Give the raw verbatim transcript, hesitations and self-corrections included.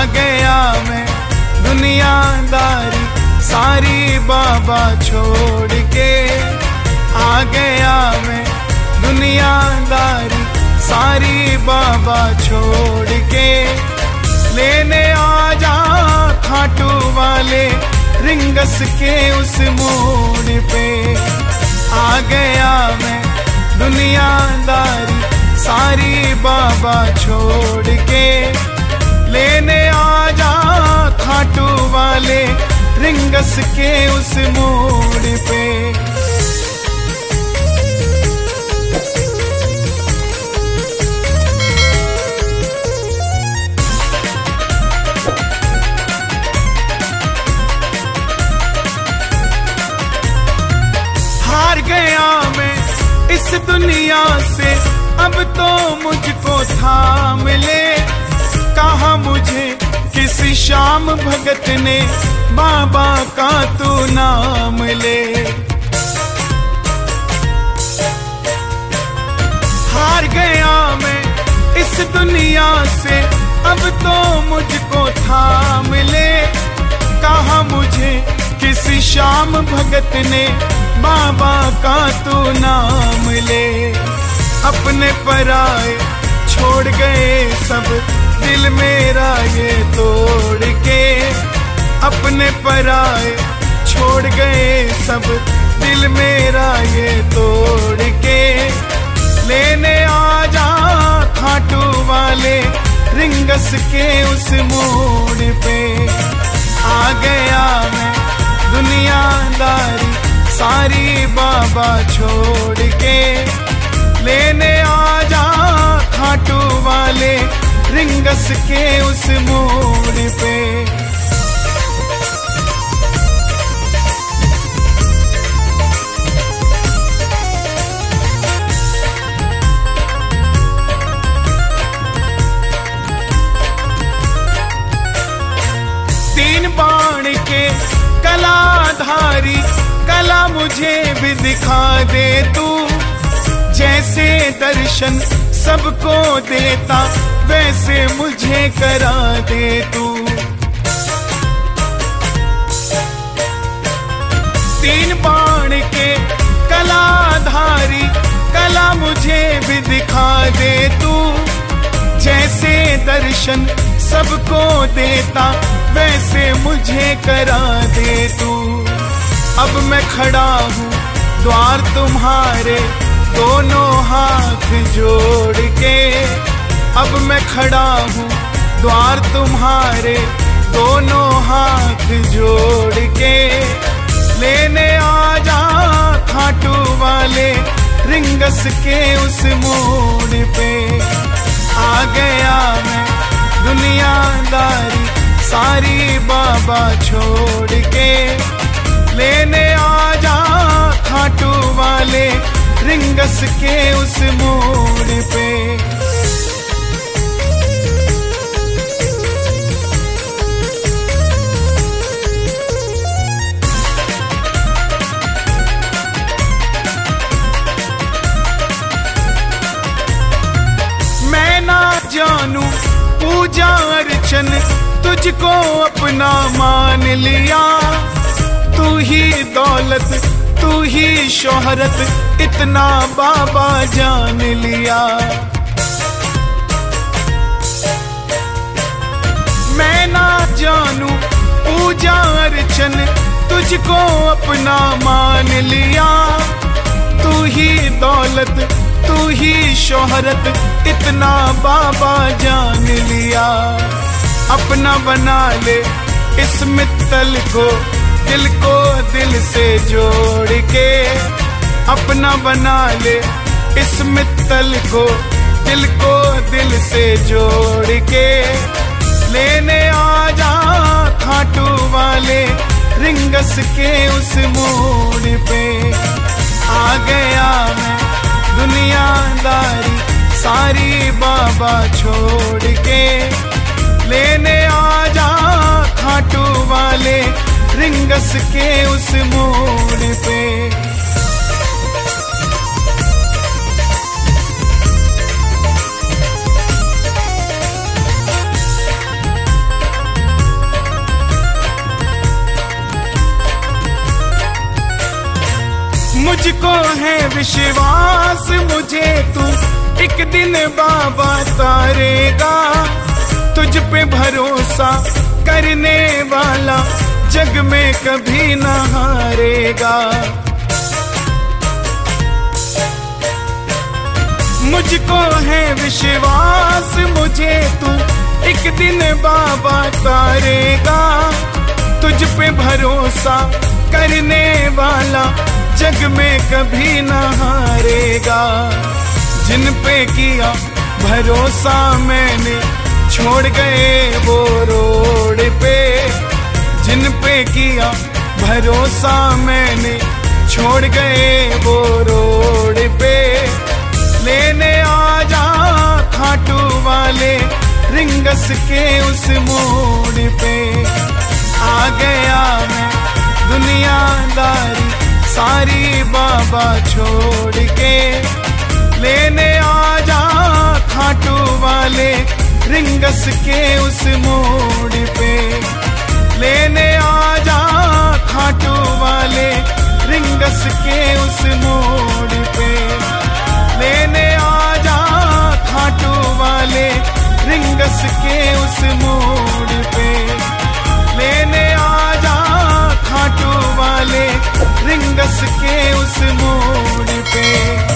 गया मैं दुनियादारी सारी बाबा छोड़ के, आ गया मैं दुनियादारी सारी बाबा छोड़ के। लेने आ जा खाटू वाले रिंगस के उस मोड़ पे, आ गया मैं दुनियादारी सारी बाबा छोड़ के। लेने आ जा खाटू वाले रिंगस के उस मोड़ पे। हार गया मैं इस दुनिया से, अब तो मुझको थाम ले। कहा मुझे किसी श्याम भगत ने बाबा का तू नाम ले। हार गया मैं इस दुनिया से, अब तो मुझको थाम ले। कहा मुझे किसी श्याम भगत ने बाबा का तू नाम ले। अपने पराए छोड़ गए सब, दिल मेरा ये तोड़ के। अपने पराए छोड़ गए सब, दिल मेरा ये तोड़ के। लेने आ जा खाटू वाले रिंगस के उस मोड़ पे, आ गया मैं दुनियादारी सारी बाबा छोड़ के। लेने आ जा खाटू वाले रिंगस के उस मोड़ पे। तीन बाण के कलाधारी कला मुझे भी दिखा दे तू। जैसे दर्शन सबको देता, वैसे मुझे करा दे तू। तीन बाण के कलाधारी कला मुझे भी दिखा दे तू। जैसे दर्शन सबको देता, वैसे मुझे करा दे तू। अब मैं खड़ा हूँ द्वार तुम्हारे, दोनों हाथ जोड़ के। अब मैं खड़ा हूँ द्वार तुम्हारे, दोनों हाथ जोड़ के। लेने आ जा खाटू वाले रिंगस के उस मोड़ पे, आ गया मैं दुनियादारी सारी बाबा छोड़ के। लेने आ जा खाटू वाले रिंगस के उस मोड़ पे। मैं ना जानू पूजा अर्चन, तुझको अपना मान लिया। तू ही दौलत तू ही शोहरत, इतना बाबा जान लिया। मैं ना जानू पूजा अर्चन, तुझको अपना मान लिया। तू ही दौलत तू ही शोहरत, इतना बाबा जान लिया। अपना बना ले इस मित्तल को, दिल को दिल से जोड़ के। अपना बना ले इस मित्तल को, दिल को दिल से जोड़ के। लेने आ जा खाटू वाले रिंगस के उस मोड़ पे, आ गया मैं दुनियादारी सारी बाबा छोड़ के। लेने आ जा खाटू वाले रिंगस के उस मोड़ पे। मुझको है विश्वास मुझे तू एक दिन बाबा तारेगा। तुझ पे भरोसा करने वाला जग में कभी न हारेगा। मुझको है विश्वास मुझे तू एक दिन बाबा तारेगा। तुझ पे भरोसा करने वाला जग में कभी न हारेगा। जिन पे किया भरोसा मैंने छोड़ गए वो रोड पे। जिन पे किया भरोसा मैंने छोड़ गए वो रोड पे। लेने आ जा खाटू वाले रिंगस के उस मोड़ पे। आ गया मैं दुनियादारी सारी बाबा छोड़ के। लेने आ जा खाटू वाले रिंगस के उस मोड़ पे। लेने आ जा खाटू वाले रिंगस के उस मोड़ पे। लेने आ जा खाटू वाले रिंगस के उस मोड़ पे। लेने आ जा खाटू वाले रिंगस के उस मोड़ पे।